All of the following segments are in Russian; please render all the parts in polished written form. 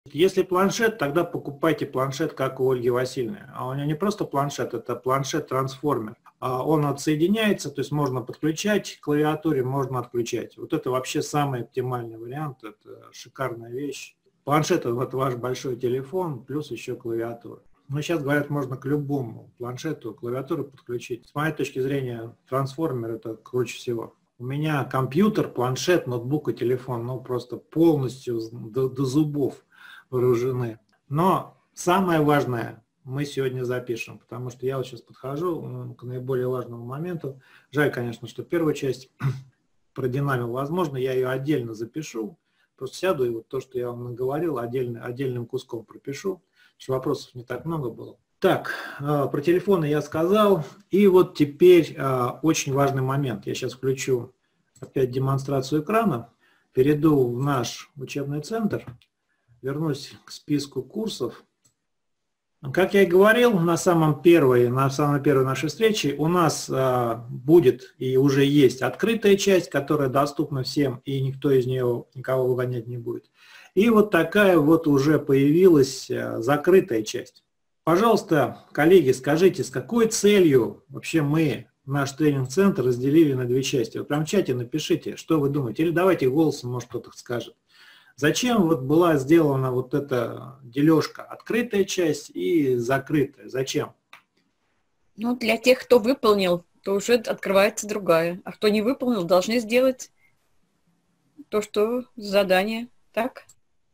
Если планшет, тогда покупайте планшет, как у Ольги Васильевны. А у нее не просто планшет, это планшет-трансформер. Он отсоединяется, то есть можно подключать к клавиатуре, можно отключать. Вот это вообще самый оптимальный вариант, это шикарная вещь. Планшет – это вот ваш большой телефон, плюс еще клавиатура. Но сейчас, говорят, можно к любому планшету клавиатуру подключить. С моей точки зрения, трансформер – это круче всего. У меня компьютер, планшет, ноутбук и телефон, ну просто полностью до зубов вооружены. Но самое важное мы сегодня запишем, потому что я вот сейчас подхожу к наиболее важному моменту. Жаль, конечно, что первую часть продинамил, возможно, я ее отдельно запишу. Просто сяду и вот то, что я вам наговорил, отдельным куском пропишу, что вопросов не так много было. Так, про телефоны я сказал. И вот теперь очень важный момент. Я сейчас включу опять демонстрацию экрана, перейду в наш учебный центр. Вернусь к списку курсов. Как я и говорил, на самой первой нашей встрече у нас будет и уже есть открытая часть, которая доступна всем, и никто из нее никого выгонять не будет. И вот такая вот уже появилась закрытая часть. Пожалуйста, коллеги, скажите, с какой целью вообще мы наш тренинг-центр разделили на две части? Вот прям в чате напишите, что вы думаете, или давайте голосом, может, кто-то скажет. Зачем вот была сделана вот эта дележка, открытая часть и закрытая? Зачем? Ну, для тех, кто выполнил, то уже открывается другая. А кто не выполнил, должны сделать то, что задание. Так?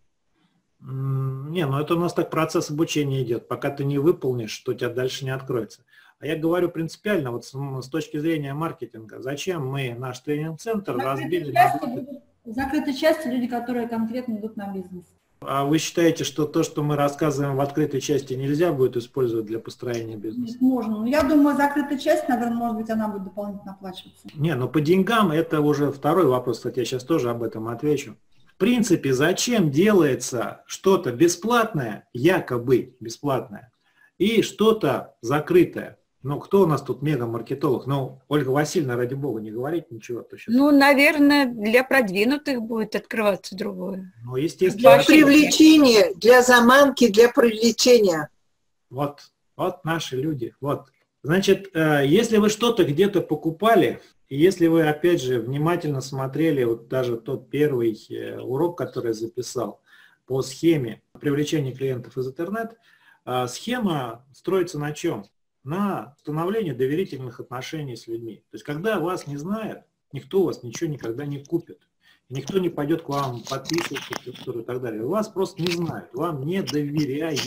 Не, ну это у нас так процесс обучения идет. Пока ты не выполнишь, то у тебя дальше не откроется. А я говорю принципиально, вот с точки зрения маркетинга, зачем мы наш тренинг-центр разбили на... В закрытой части люди, которые конкретно идут на бизнес. А вы считаете, что то, что мы рассказываем в открытой части, нельзя будет использовать для построения бизнеса? Нет, можно. Но я думаю, закрытая часть, наверное, может быть, она будет дополнительно оплачиваться. Не, но по деньгам это уже второй вопрос, кстати, я сейчас тоже об этом отвечу. В принципе, зачем делается что-то бесплатное, якобы бесплатное, и что-то закрытое? Ну, кто у нас тут мега-маркетолог? Ну, Ольга Васильевна, ради бога, не говорить ничего. Ну, наверное, для продвинутых будет открываться другое. Ну, естественно. Для привлечения, для заманки, для привлечения. Вот наши люди. Вот. Значит, если вы что-то где-то покупали, и если вы, опять же, внимательно смотрели вот даже тот первый урок, который я записал по схеме привлечения клиентов из интернета, схема строится на чем? На становлении доверительных отношений с людьми. То есть, когда вас не знают, никто у вас ничего никогда не купит. Никто не пойдет к вам подписываться и так далее. Вас просто не знают, вам не доверяют.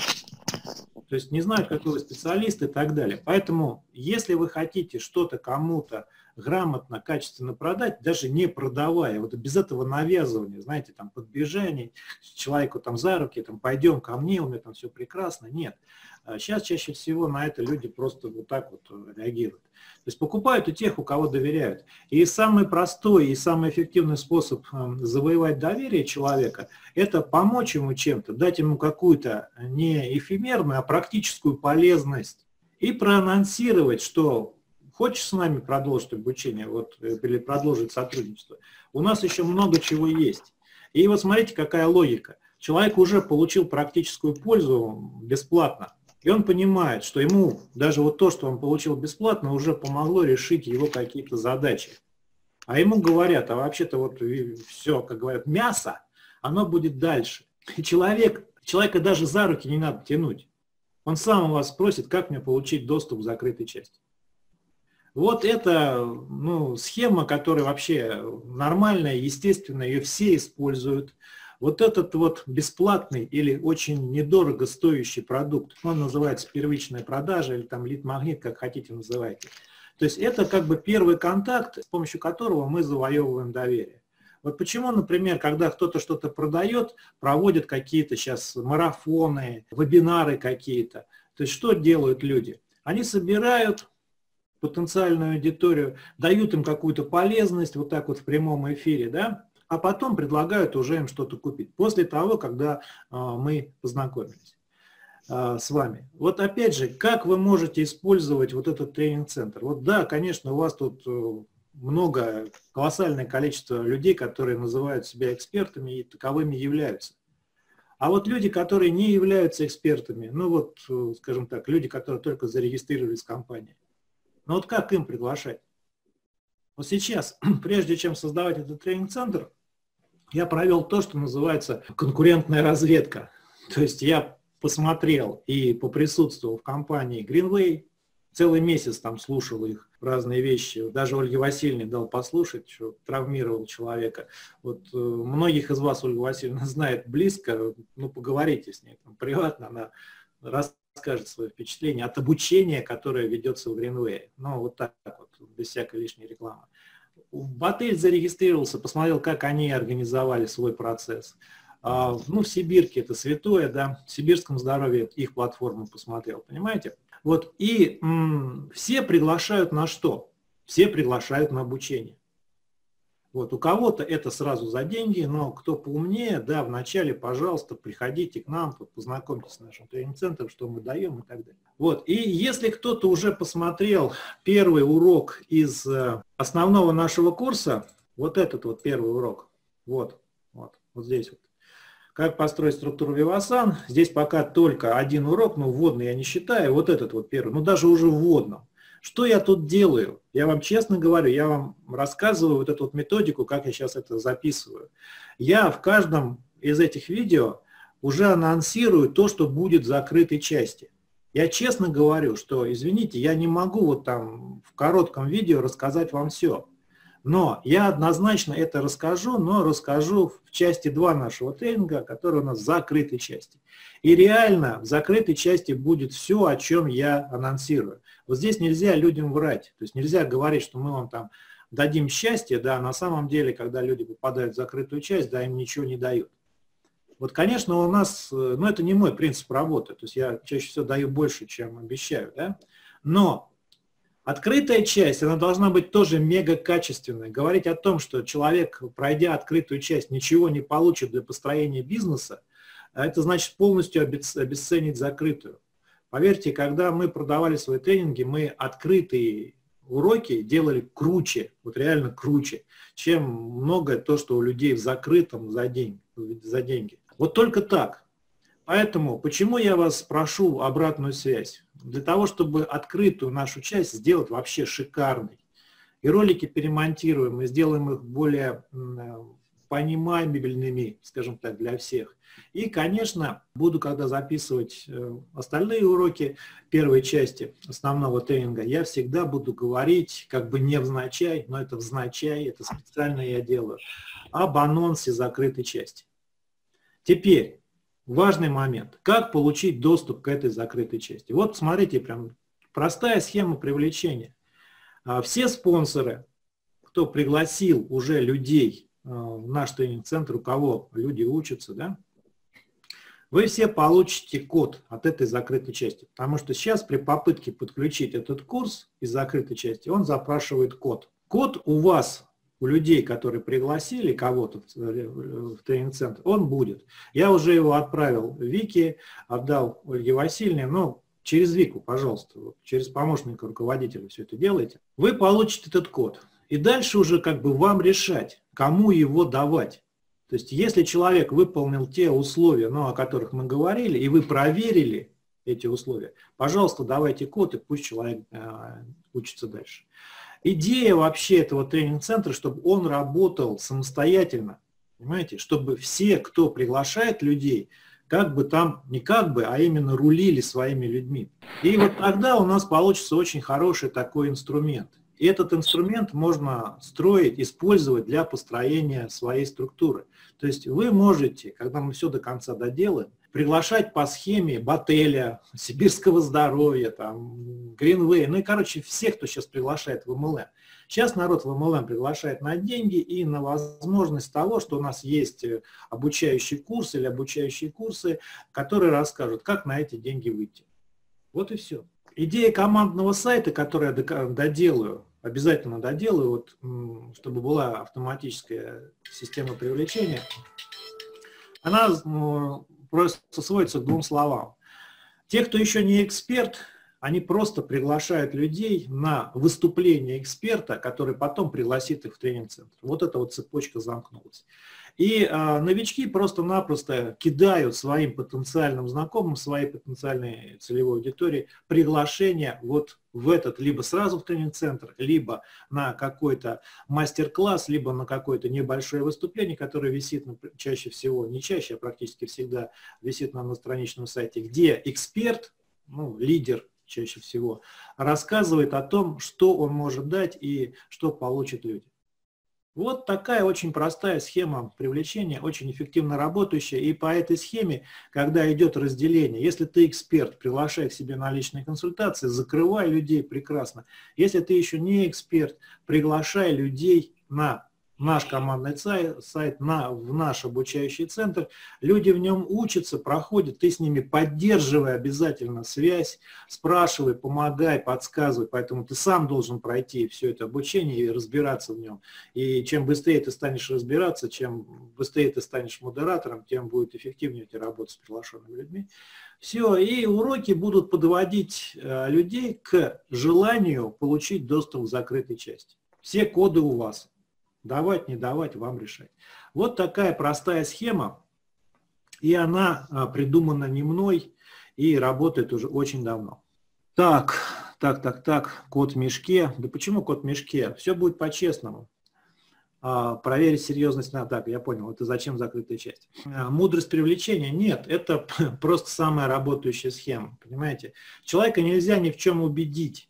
То есть не знают, какой вы специалист и так далее. Поэтому, если вы хотите что-то кому-то грамотно, качественно продать, даже не продавая, вот без этого навязывания, знаете, там подбежания, человеку там за руки, там пойдем ко мне, у меня там все прекрасно, нет. Сейчас чаще всего на это люди просто вот так вот реагируют. То есть покупают у тех, у кого доверяют. И самый простой и самый эффективный способ завоевать доверие человека – это помочь ему чем-то, дать ему какую-то не эфемерную, а практическую полезность и проанонсировать, что хочешь с нами продолжить обучение вот, или продолжить сотрудничество, у нас еще много чего есть. И вот смотрите, какая логика. Человек уже получил практическую пользу бесплатно. И он понимает, что ему даже вот то, что он получил бесплатно, уже помогло решить его какие-то задачи. А ему говорят, а вообще-то вот все, как говорят, мясо, оно будет дальше. И человека даже за руки не надо тянуть. Он сам у вас спросит, как мне получить доступ к закрытой части. Вот это схема, которая вообще нормальная, естественная, ее все используют. Вот этот вот бесплатный или очень недорого стоящий продукт, он называется первичная продажа или там лид-магнит, как хотите называйте. То есть это как бы первый контакт, с помощью которого мы завоевываем доверие. Вот почему, например, когда кто-то что-то продает, проводят какие-то сейчас марафоны, вебинары какие-то. То есть что делают люди? Они собирают потенциальную аудиторию, дают им какую-то полезность, вот так вот в прямом эфире, да, а потом предлагают уже им что-то купить, после того, когда мы познакомились с вами. Вот опять же, как вы можете использовать вот этот тренинг-центр? Вот да, конечно, у вас тут много, колоссальное количество людей, которые называют себя экспертами и таковыми являются. А вот люди, которые не являются экспертами, ну вот, скажем так, люди, которые только зарегистрировались в компании, ну вот как им приглашать? Вот сейчас, прежде чем создавать этот тренинг-центр, я провел то, что называется конкурентная разведка. То есть я посмотрел и поприсутствовал в компании Greenway, целый месяц там слушал их разные вещи. Даже Ольге Васильевне дал послушать, что травмировал человека. Вот многих из вас Ольга Васильевна знает близко, ну поговорите с ней там, приватно, она расскажет свои впечатления от обучения, которое ведется в Greenway. Ну вот так вот, без всякой лишней рекламы. В отель зарегистрировался, посмотрел, как они организовали свой процесс. Ну, в Сибирке это святое, да, в Сибирском здоровье их платформу посмотрел, понимаете? Вот, и все приглашают на что? Все приглашают на обучение. Вот, у кого-то это сразу за деньги, но кто поумнее, да, вначале, пожалуйста, приходите к нам, познакомьтесь с нашим тренинг-центром, что мы даем и так далее. Вот, и если кто-то уже посмотрел первый урок из основного нашего курса, вот этот вот первый урок, вот здесь вот, как построить структуру Vivasan, здесь пока только один урок, но вводный я не считаю, вот этот вот первый, ну даже уже вводном. Что я тут делаю? Я вам честно говорю, я вам рассказываю вот эту вот методику, как я сейчас это записываю. Я в каждом из этих видео уже анонсирую то, что будет в закрытой части. Я честно говорю, что, извините, я не могу вот там в коротком видео рассказать вам все. Но я однозначно это расскажу, но расскажу в части 2 нашего тренинга, который у нас в закрытой части. И реально в закрытой части будет все, о чем я анонсирую. Вот здесь нельзя людям врать, то есть нельзя говорить, что мы вам там дадим счастье, да, на самом деле, когда люди попадают в закрытую часть, да, им ничего не дают. Вот, конечно, у нас, ну, это не мой принцип работы, то есть я чаще всего даю больше, чем обещаю, да, но открытая часть, она должна быть тоже мега качественной. Говорить о том, что человек, пройдя открытую часть, ничего не получит для построения бизнеса, это значит полностью обесценить закрытую. Поверьте, когда мы продавали свои тренинги, мы открытые уроки делали круче, вот реально круче, чем многое то, что у людей в закрытом за деньги. Вот только так. Поэтому, почему я вас прошу обратную связь? Для того, чтобы открытую нашу часть сделать вообще шикарной. И ролики перемонтируем, и сделаем их более понимаемыми, скажем так, для всех. И, конечно, буду, когда записывать остальные уроки первой части основного тренинга, я всегда буду говорить, как бы невзначай, но это взначай, это специально я делаю, об анонсе закрытой части. Теперь, важный момент. Как получить доступ к этой закрытой части? Вот, смотрите, прям простая схема привлечения. Все спонсоры, кто пригласил уже людей в наш тренинг-центр, у кого люди учатся, да, вы все получите код от этой закрытой части. Потому что сейчас при попытке подключить этот курс из закрытой части, он запрашивает код. Код у вас, у людей, которые пригласили кого-то в тренинг-центр, он будет. Я уже его отправил Вике, отдал Ольге Васильевне, но через Вику, пожалуйста, вот, через помощника руководителя все это делайте. Вы получите этот код. И дальше уже как бы вам решать, кому его давать. То есть если человек выполнил те условия, ну, о которых мы говорили, и вы проверили эти условия, пожалуйста, давайте код, и пусть человек учится дальше. Идея вообще этого тренинг-центра, чтобы он работал самостоятельно, понимаете, чтобы все, кто приглашает людей, как бы там, не как бы, а именно рулили своими людьми. И вот тогда у нас получится очень хороший такой инструмент. И этот инструмент можно строить, использовать для построения своей структуры. То есть вы можете, когда мы все до конца доделаем, приглашать по схеме Ботеля, Сибирского здоровья, там, Greenway, ну и, короче, всех, кто сейчас приглашает в МЛМ. Сейчас народ в МЛМ приглашает на деньги и на возможность того, что у нас есть обучающий курс или обучающие курсы, которые расскажут, как на эти деньги выйти. Вот и все. Идея командного сайта, которую я доделаю, обязательно доделаю, вот, чтобы была автоматическая система привлечения, она просто сводится к 2 словам. Те, кто еще не эксперт, они просто приглашают людей на выступление эксперта, который потом пригласит их в тренинг-центр. Вот эта вот цепочка замкнулась. И новички просто-напросто кидают своим потенциальным знакомым, своей потенциальной целевой аудитории приглашение вот в этот, либо сразу в тренинг-центр, либо на какой-то мастер-класс, либо на какое-то небольшое выступление, которое висит чаще всего, не чаще, а практически всегда висит на страничном сайте, где эксперт, ну, лидер чаще всего, рассказывает о том, что он может дать и что получат люди. Вот такая очень простая схема привлечения, очень эффективно работающая. И по этой схеме, когда идет разделение, если ты эксперт, приглашай к себе на личные консультации, закрывай людей прекрасно. Если ты еще не эксперт, приглашай людей на наш командный сайт, в наш обучающий центр. Люди в нем учатся, проходят, ты с ними поддерживай обязательно связь, спрашивай, помогай, подсказывай. Поэтому ты сам должен пройти все это обучение и разбираться в нем. И чем быстрее ты станешь разбираться, чем быстрее ты станешь модератором, тем будет эффективнее у тебя работа с приглашенными людьми. Все, и уроки будут подводить людей к желанию получить доступ к закрытой части. Все коды у вас. Давать, не давать, вам решать. Вот такая простая схема, и она придумана не мной и работает уже очень давно. Так, кот в мешке. Да почему кот в мешке? Все будет по-честному. Проверить серьезность надо. Так, я понял, это зачем закрытая часть. Мудрость привлечения? Нет, это просто самая работающая схема, понимаете? Человека нельзя ни в чем убедить.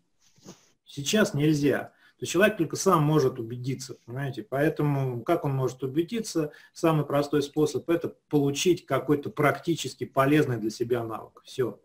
Сейчас нельзя. То человек только сам может убедиться, понимаете? Поэтому как он может убедиться? Самый простой способ – это получить какой-то практически полезный для себя навык. Все.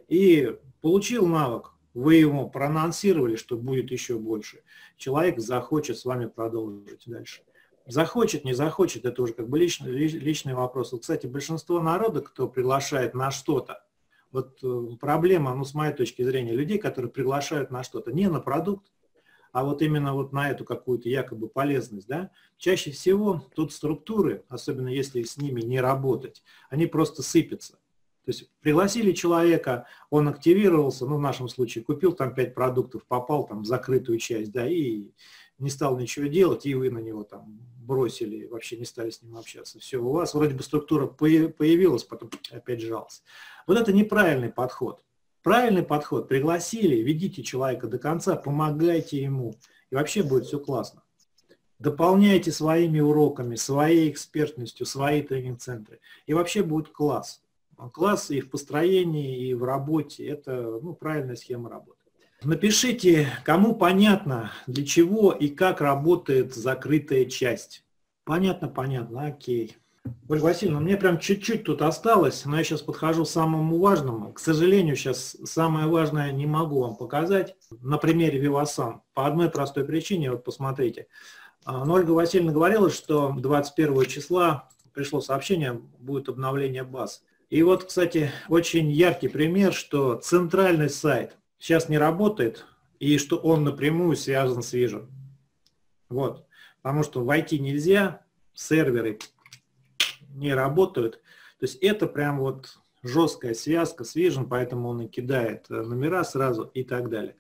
И получил навык, вы ему проанонсировали, что будет еще больше. Человек захочет с вами продолжить дальше. Захочет, не захочет, это уже как бы личный вопрос. Вот, кстати, большинство народа, кто приглашает на что-то, вот проблема, ну, с моей точки зрения, людей, которые приглашают на что-то, не на продукт, а вот именно вот на эту какую-то якобы полезность, да, чаще всего тут структуры, особенно если с ними не работать, они просто сыпятся. То есть пригласили человека, он активировался, ну в нашем случае купил там 5 продуктов, попал там в закрытую часть, да, и не стал ничего делать, и вы на него там бросили, вообще не стали с ним общаться. Все, у вас вроде бы структура появилась, потом опять сжалась. Вот это неправильный подход. Правильный подход, пригласили, ведите человека до конца, помогайте ему, и вообще будет все классно. Дополняйте своими уроками, своей экспертностью, свои тренинг-центры, и вообще будет класс. Класс и в построении, и в работе, это, ну, правильная схема работы. Напишите, кому понятно, для чего и как работает закрытая часть. Понятно, окей. Ольга Васильевна, мне прям чуть-чуть тут осталось, но я сейчас подхожу к самому важному. К сожалению, сейчас самое важное не могу вам показать на примере Vivasan. По одной простой причине, вот посмотрите. Но Ольга Васильевна говорила, что 21 числа пришло сообщение, будет обновление баз. И вот, кстати, очень яркий пример, что центральный сайт сейчас не работает, и что он напрямую связан с Vision. Вот. Потому что войти нельзя, серверы не работают. То есть это прям вот жесткая связка с Vision, поэтому он и кидает номера сразу и так далее.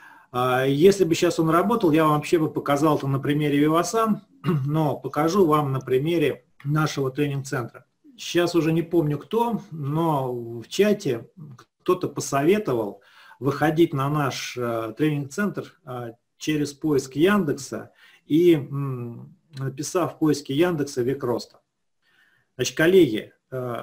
Если бы сейчас он работал, я вам вообще бы показал это на примере Vivasan, но покажу вам на примере нашего тренинг-центра. Сейчас уже не помню кто, но в чате кто-то посоветовал выходить на наш тренинг-центр через поиск Яндекса и написав в поиске Яндекса «Век роста». Значит, коллеги,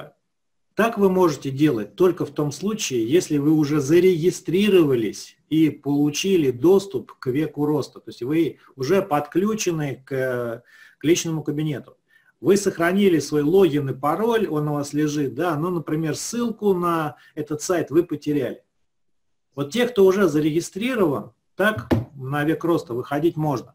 так вы можете делать только в том случае, если вы уже зарегистрировались и получили доступ к веку роста. То есть вы уже подключены к личному кабинету. Вы сохранили свой логин и пароль, он у вас лежит, да, но, например, ссылку на этот сайт вы потеряли. Вот те, кто уже зарегистрирован, так на век роста выходить можно.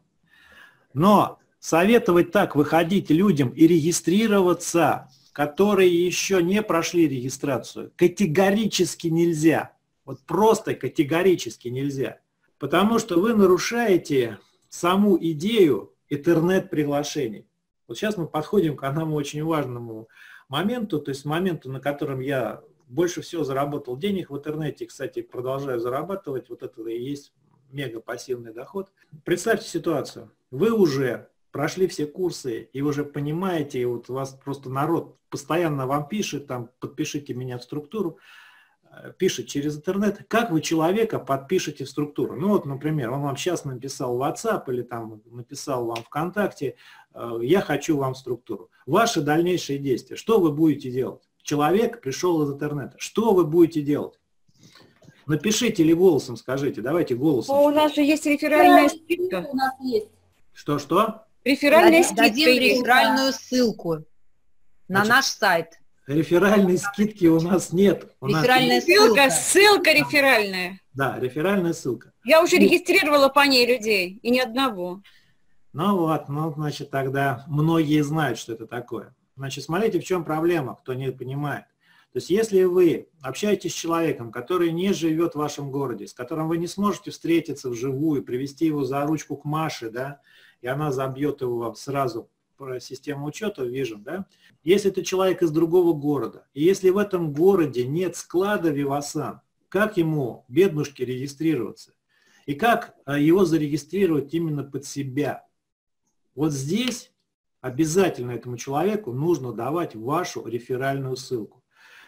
Но советовать так выходить людям и регистрироваться, которые еще не прошли регистрацию, категорически нельзя. Вот просто категорически нельзя. Потому что вы нарушаете саму идею интернет-приглашений. Вот сейчас мы подходим к одному очень важному моменту, то есть моменту, на котором я больше всего заработал денег в интернете, кстати, продолжаю зарабатывать, вот это и есть мега пассивный доход. Представьте ситуацию. Вы уже прошли все курсы и уже понимаете, и вот у вас просто народ постоянно вам пишет, там, подпишите меня в структуру, пишет через интернет, как вы человека подпишете в структуру. Ну вот, например, он вам сейчас написал в WhatsApp или там написал вам ВКонтакте, я хочу вам в структуру. Ваши дальнейшие действия, что вы будете делать? Человек пришел из интернета, что вы будете делать? Напишите или голосом скажите, давайте голосом. У нас же есть реферальная скидка. У нас есть. Что? Реферальная скидка. Дадим реферальную ссылку на наш сайт. Реферальной скидки у нас нет. Реферальная Ссылка реферальная. Да, реферальная ссылка. Я уже регистрировала по ней людей, и ни одного. Ну вот, ну, значит, тогда многие знают, что это такое. Значит, смотрите, в чем проблема, кто не понимает. То есть, если вы общаетесь с человеком, который не живет в вашем городе, с которым вы не сможете встретиться вживую, привести его за ручку к Маше, да, и она забьет его сразу по систему учета Vision, да, если это человек из другого города, и если в этом городе нет склада Vivasan, как ему, беднушке, регистрироваться? И как его зарегистрировать именно под себя? Вот здесь обязательно этому человеку нужно давать вашу реферальную ссылку.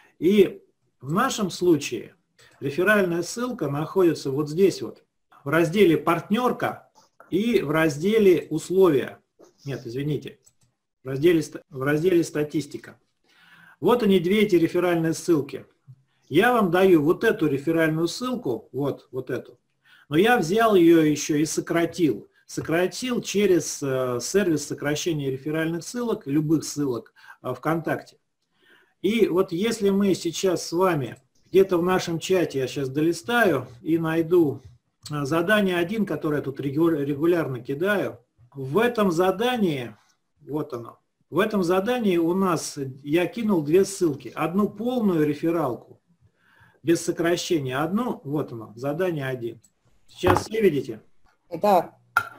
И в нашем случае реферальная ссылка находится вот здесь вот, в разделе «Партнерка» и в разделе «Условия». Нет, извините, в разделе «Статистика». Вот они, две эти реферальные ссылки. Я вам даю вот эту реферальную ссылку, вот эту, но я взял ее еще и сократил. Сократил через сервис сокращения реферальных ссылок, любых ссылок ВКонтакте. И вот если мы сейчас с вами где-то в нашем чате, я сейчас долистаю и найду задание 1, которое я тут регулярно кидаю. В этом задании, вот оно, в этом задании у нас, я кинул две ссылки. Одну полную рефералку, без сокращения, одну, вот оно, задание 1. Сейчас все видите? Да.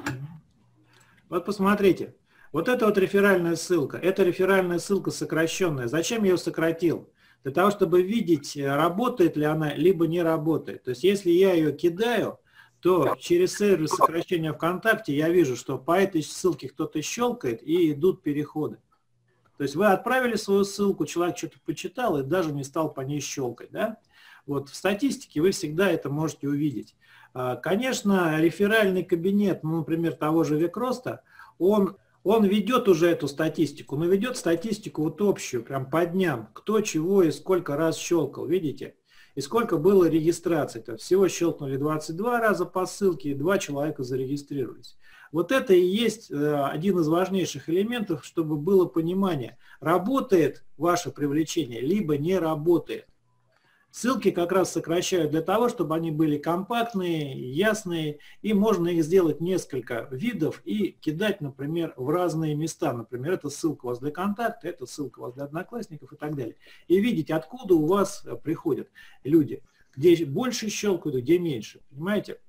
Вот посмотрите. Вот это вот реферальная ссылка. Это реферальная ссылка сокращенная. Зачем я ее сократил? Для того, чтобы видеть, работает ли она, либо не работает. То есть, если я ее кидаю, то через сервис сокращения ВКонтакте я вижу, что по этой ссылке кто-то щелкает и идут переходы. То есть, вы отправили свою ссылку, человек что-то почитал и даже не стал по ней щелкать. Да? Вот в статистике вы всегда это можете увидеть. Конечно, реферальный кабинет, ну, например, того же Векроста, он ведет уже эту статистику, но ведет статистику вот общую, прям по дням, кто чего и сколько раз щелкал, видите? И сколько было регистраций. -то. Всего щелкнули 22 раза по ссылке, и 2 человека зарегистрировались. Вот это и есть один из важнейших элементов, чтобы было понимание, работает ваше привлечение, либо не работает. Ссылки как раз сокращают для того, чтобы они были компактные, ясные, и можно их сделать несколько видов и кидать, например, в разные места. Например, это ссылка у вас для контакта, это ссылка у вас для одноклассников и так далее. И видеть, откуда у вас приходят люди, где больше щелкают, где меньше. Понимаете?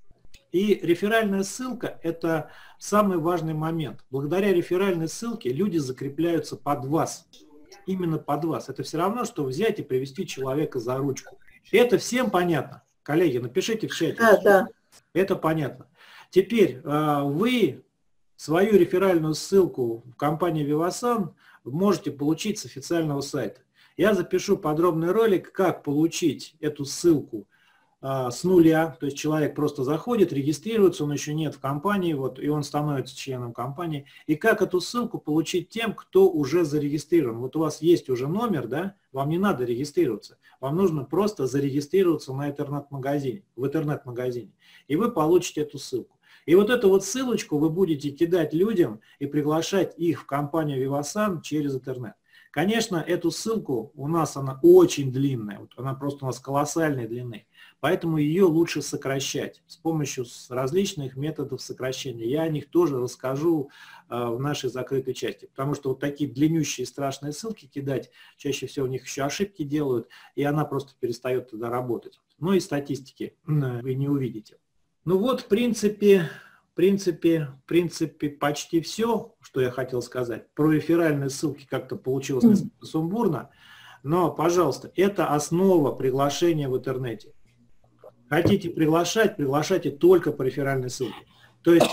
И реферальная ссылка – это самый важный момент. Благодаря реферальной ссылке люди закрепляются под вас. Именно под вас. Это все равно, что взять и привести человека за ручку. Это всем понятно? Коллеги, напишите в чате. Да. Это понятно. Теперь вы свою реферальную ссылку в компании Vivasan можете получить с официального сайта. Я запишу подробный ролик, как получить эту ссылку с нуля, то есть человек просто заходит, регистрируется, он еще нет в компании, вот, и он становится членом компании. И как эту ссылку получить тем, кто уже зарегистрирован? Вот у вас есть уже номер, да, вам не надо регистрироваться, вам нужно просто зарегистрироваться на интернет-магазине, в интернет-магазине, и вы получите эту ссылку. И вот эту вот ссылочку вы будете кидать людям и приглашать их в компанию Vivasan через интернет. Конечно, эту ссылку у нас она очень длинная, вот она просто у нас колоссальной длины, поэтому ее лучше сокращать с помощью различных методов сокращения. Я о них тоже расскажу в нашей закрытой части, потому что вот такие длиннющие страшные ссылки кидать, чаще всего у них еще ошибки делают, и она просто перестает тогда работать. Ну и статистики вы не увидите. Ну вот, в принципе, почти все, что я хотел сказать. Про реферальные ссылки как-то получилось несколько сумбурно, но, пожалуйста, это основа приглашения в интернете. Хотите приглашать, приглашайте только по реферальной ссылке. То есть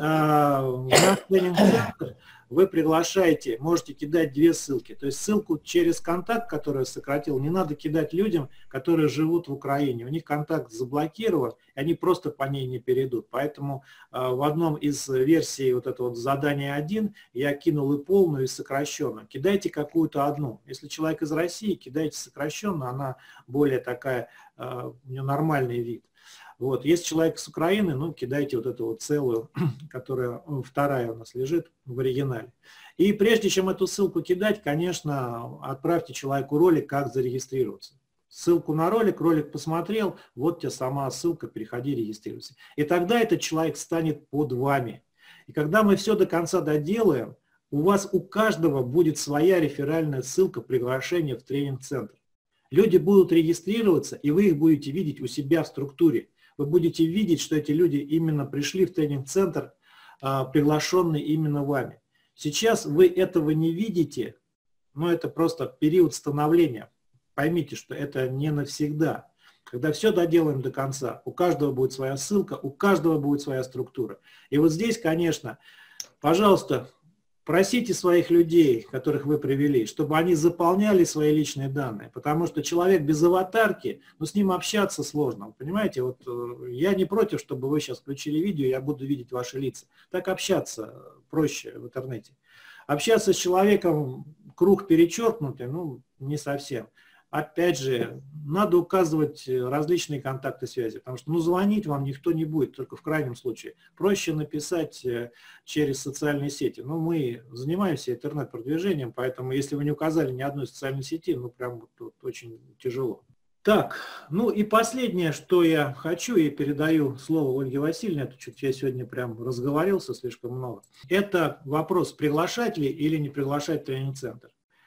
в наш тренинг-центр вы приглашаете, можете кидать 2 ссылки. То есть ссылку через контакт, который я сократил, не надо кидать людям, которые живут в Украине. У них контакт заблокирован, и они просто по ней не перейдут. Поэтому в одном из версий вот этого вот задания 1 я кинул и полную, и сокращенную. Кидайте какую-то одну. Если человек из России, кидайте сокращенную, она более такая, у нее нормальный вид. Вот. Если человек с Украины, ну, кидайте вот эту вот целую, которая вторая у нас лежит в оригинале. И прежде чем эту ссылку кидать, конечно, отправьте человеку ролик, как зарегистрироваться. Ссылку на ролик, ролик посмотрел, вот тебе сама ссылка, переходи, регистрируйся. И тогда этот человек станет под вами. И когда мы все до конца доделаем, у вас у каждого будет своя реферальная ссылка, приглашение в тренинг-центр. Люди будут регистрироваться, и вы их будете видеть у себя в структуре. Вы будете видеть, что эти люди именно пришли в тренинг-центр, приглашенные именно вами. Сейчас вы этого не видите, но это просто период становления. Поймите, что это не навсегда. Когда все доделаем до конца, у каждого будет своя ссылка, у каждого будет своя структура. И вот здесь, конечно, пожалуйста, просите своих людей, которых вы привели, чтобы они заполняли свои личные данные, потому что человек без аватарки, ну, с ним общаться сложно, понимаете? Вот я не против, чтобы вы сейчас включили видео, я буду видеть ваши лица. Так общаться проще в интернете. Общаться с человеком, круг перечеркнутый, ну, не совсем. Опять же, надо указывать различные контакты связи, потому что, ну, звонить вам никто не будет, только в крайнем случае. Проще написать через социальные сети. Ну, мы занимаемся интернет-продвижением, поэтому, если вы не указали ни одной социальной сети, ну, прям вот, очень тяжело. Так, ну и последнее, что я хочу, и передаю слово Ольге Васильевне, это чуть я сегодня прям разговорился слишком много. Это вопрос, приглашать ли или не приглашать тренинг-центр.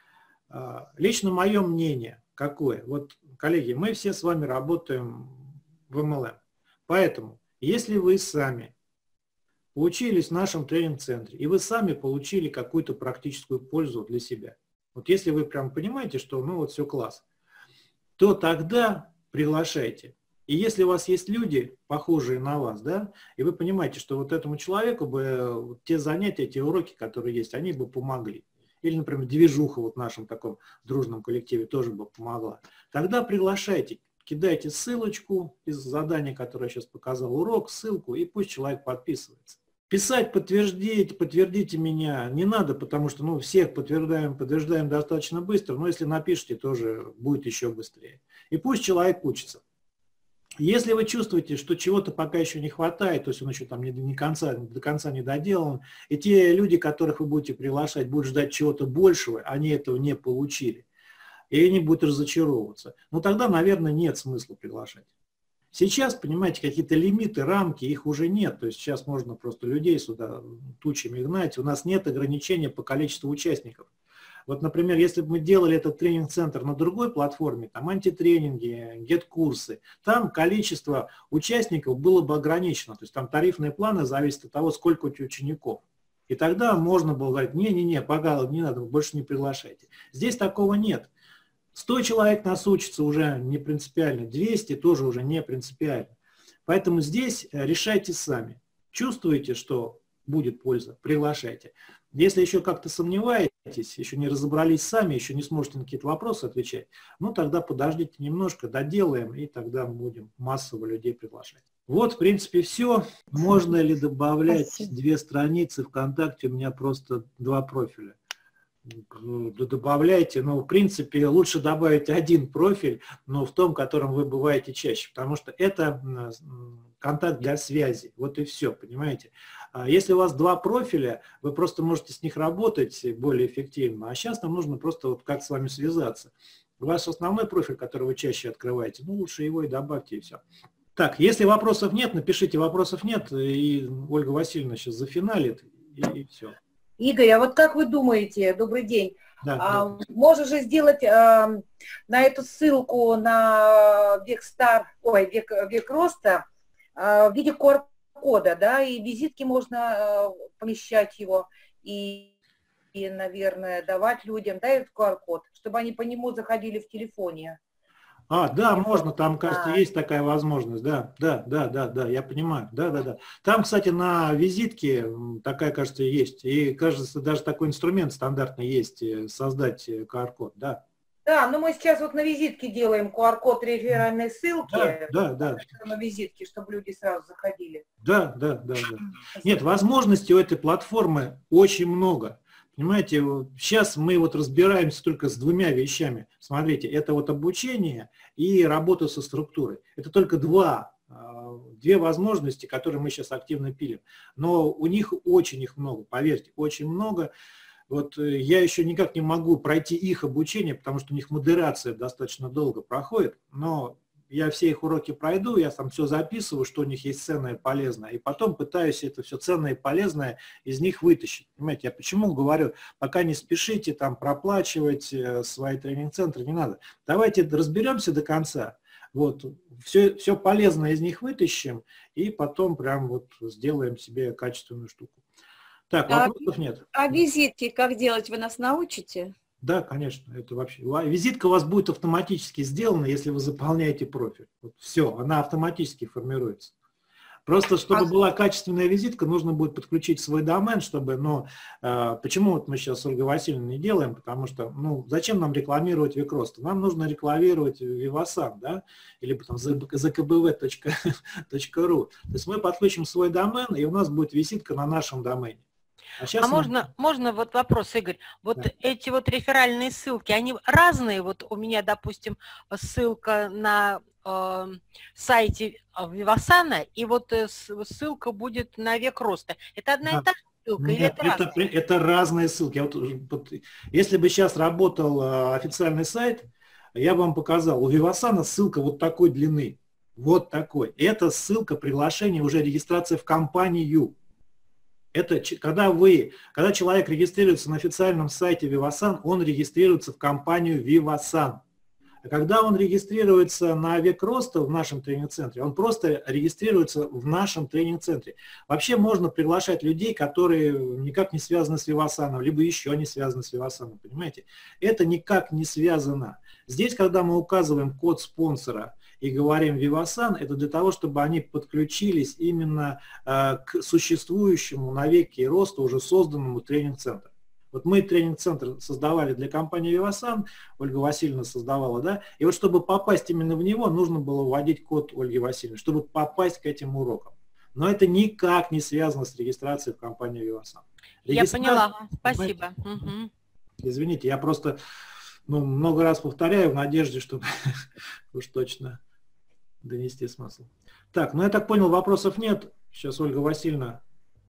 Лично мое мнение какое? Вот, коллеги, мы все с вами работаем в MLM. Поэтому, если вы сами учились в нашем тренинг-центре, и вы сами получили какую-то практическую пользу для себя, вот если вы прям понимаете, что ну вот все класс, то тогда приглашайте. И если у вас есть люди, похожие на вас, да, и вы понимаете, что вот этому человеку бы те занятия, те уроки, которые есть, они бы помогли. Или, например, движуха вот в нашем таком дружном коллективе тоже бы помогла. Тогда приглашайте, кидайте ссылочку из задания, которое я сейчас показал, урок, ссылку, и пусть человек подписывается. Писать подтвердите меня не надо, потому что ну, всех подтверждаем достаточно быстро, но если напишите, тоже будет еще быстрее. И пусть человек учится. Если вы чувствуете, что чего-то пока еще не хватает, то есть он еще там до конца не доделан, и те люди, которых вы будете приглашать, будут ждать чего-то большего, они этого не получили, и они будут разочаровываться, ну тогда, наверное, нет смысла приглашать. Сейчас, понимаете, какие-то лимиты, рамки, их уже нет, то есть сейчас можно просто людей сюда тучами гнать, у нас нет ограничения по количеству участников. Вот, например, если бы мы делали этот тренинг-центр на другой платформе, там антитренинги, гет-курсы, там количество участников было бы ограничено. То есть там тарифные планы зависят от того, сколько у тебя учеников. И тогда можно было говорить, не-не-не, пожалуйста, не надо, больше не приглашайте. Здесь такого нет. 100 человек нас учатся уже не принципиально, 200 тоже уже не принципиально. Поэтому здесь решайте сами. Чувствуете, что будет польза, приглашайте. Если еще как-то сомневаетесь, еще не разобрались сами, еще не сможете на какие-то вопросы отвечать, ну тогда подождите немножко, доделаем, и тогда будем массово людей приглашать. Вот, в принципе, все. Можно ли добавлять 2 страницы ВКонтакте? У меня просто 2 профиля. Добавляйте, но в принципе лучше добавить 1 профиль, но в том, котором вы бываете чаще, потому что это контакт для связи, вот и все, понимаете. Если у вас 2 профиля, вы просто можете с них работать более эффективно, а сейчас нам нужно просто вот как с вами связаться. Ваш основной профиль, который вы чаще открываете, ну лучше его и добавьте, и все. Так, если вопросов нет, напишите «вопросов нет», и Ольга Васильевна сейчас зафиналит, и все. Игорь, а вот как вы думаете, добрый день, Да. можно же сделать на эту ссылку на век роста в виде QR-кода, да, и визитки можно помещать его, и, наверное, давать людям, да, этот QR-код, чтобы они по нему заходили в телефоне. Да, можно, там, кажется, А. есть такая возможность, да, я понимаю, да. Там, кстати, на визитке такая, кажется, есть, и, кажется, даже такой инструмент стандартный есть, создать QR-код, да. Да, но мы сейчас вот на визитке делаем QR-код реферальной ссылки, Да. на визитке, чтобы люди сразу заходили. Да. Нет, возможностей у этой платформы очень много. Понимаете, сейчас мы вот разбираемся только с двумя вещами. Смотрите, это вот обучение и работа со структурой. Это только две возможности, которые мы сейчас активно пилим. Но у них очень их много, поверьте, очень много. Вот я еще никак не могу пройти их обучение, потому что у них модерация достаточно долго проходит, но я все их уроки пройду, я там все записываю, что у них есть ценное и полезное, и потом пытаюсь это все ценное и полезное из них вытащить. Понимаете, я почему говорю, пока не спешите там проплачивать свои тренинг-центры, не надо. Давайте разберемся до конца, вот, все полезное из них вытащим, и потом прям вот сделаем себе качественную штуку. Так, вопросов нет. А визитки как делать, вы нас научите? Да, конечно, это вообще. Визитка у вас будет автоматически сделана, если вы заполняете профиль. Вот все, она автоматически формируется. Просто, чтобы была качественная визитка, нужно будет подключить свой домен, чтобы, почему вот мы сейчас с Ольгой Васильевной не делаем, потому что, зачем нам рекламировать Викрост? Нам нужно рекламировать Vivasan, да, или потом zkbv.ru. То есть мы подключим свой домен, и у нас будет визитка на нашем домене. Можно вот вопрос, Игорь? Вот да. Эти вот реферальные ссылки, они разные? Вот у меня, допустим, ссылка на сайте Vivasan, и вот ссылка будет на Век Роста. Это одна и та же ссылка? Нет, это разные ссылки. Если бы сейчас работал официальный сайт, я бы вам показал. У Vivasan ссылка вот такой длины. Вот такой. Это ссылка приглашения, уже регистрация в компанию. Это когда человек регистрируется на официальном сайте Vivasan, он регистрируется в компанию Vivasan. А когда он регистрируется на Век Роста в нашем тренинг-центре, он просто регистрируется в нашем тренинг-центре. Вообще можно приглашать людей, которые никак не связаны с Vivasan, либо еще не связаны с Vivasan, понимаете? Это никак не связано. Здесь, когда мы указываем код спонсора и говорим Vivasan, это для того, чтобы они подключились именно к существующему на Веке Роста уже созданному тренинг-центру. Вот мы тренинг-центр создавали для компании Vivasan, Ольга Васильевна создавала, да, и вот чтобы попасть именно в него, нужно было вводить код Ольги Васильевны, чтобы попасть к этим урокам. Но это никак не связано с регистрацией в компании Vivasan. Я поняла, спасибо. Угу. Извините, я просто много раз повторяю в надежде, чтобы уж точно донести смысл. Так, я так понял, вопросов нет. Сейчас Ольга Васильевна